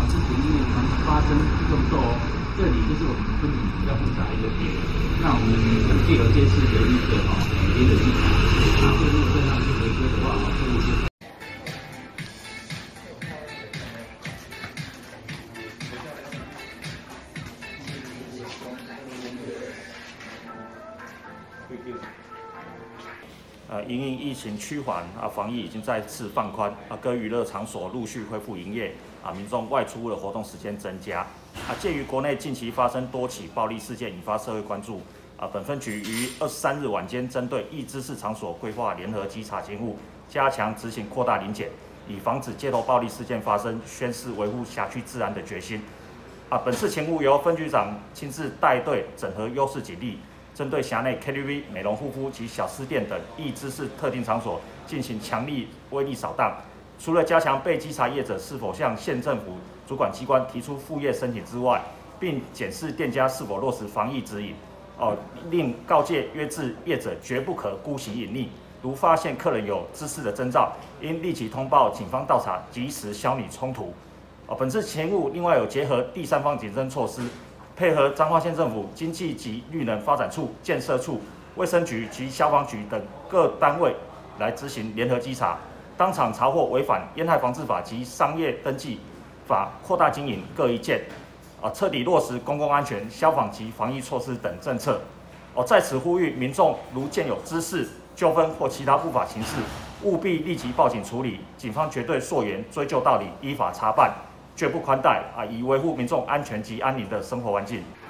之前因为常发生动作哦，这里就是我们分离比较复杂一个点。那我们借由这次的一个连的技巧，那如果这样去回归的话，会有一些。 因应疫情趋缓防疫已经再次放宽各娱乐场所陆续恢复营业民众外出的活动时间增加鉴于国内近期发生多起暴力事件，引发社会关注本分局于23日晚间针对易滋事场所规划联合稽查监护，加强执行扩大临检，以防止街头暴力事件发生，宣示维护辖区治安的决心本次勤务由分局长亲自带队整合优势警力。针对辖内 KTV、美容护肤及小吃店等易滋事特定场所进行强力威力扫荡，除了加强被稽查业者是否向县政府主管机关提出复业申请之外，并检视店家是否落实防疫指引，另告诫约制业者绝不可孤行隐匿，如发现客人有滋事的征兆，应立即通报警方到场，及时消弭冲突。本次勤务另外有结合第三方警侦措施。配合彰化县政府经济及绿能发展处、建设处、卫生局及消防局等各单位来执行联合稽查，当场查获违反烟害防治法及商业登记法扩大经营各一件，彻底落实公共安全、消防及防疫措施等政策。在此呼吁民众，如见有滋事、纠纷或其他不法情事，务必立即报警处理，警方绝对溯源追究到底，依法查办。绝不宽待以维护民众安全及安宁的生活环境。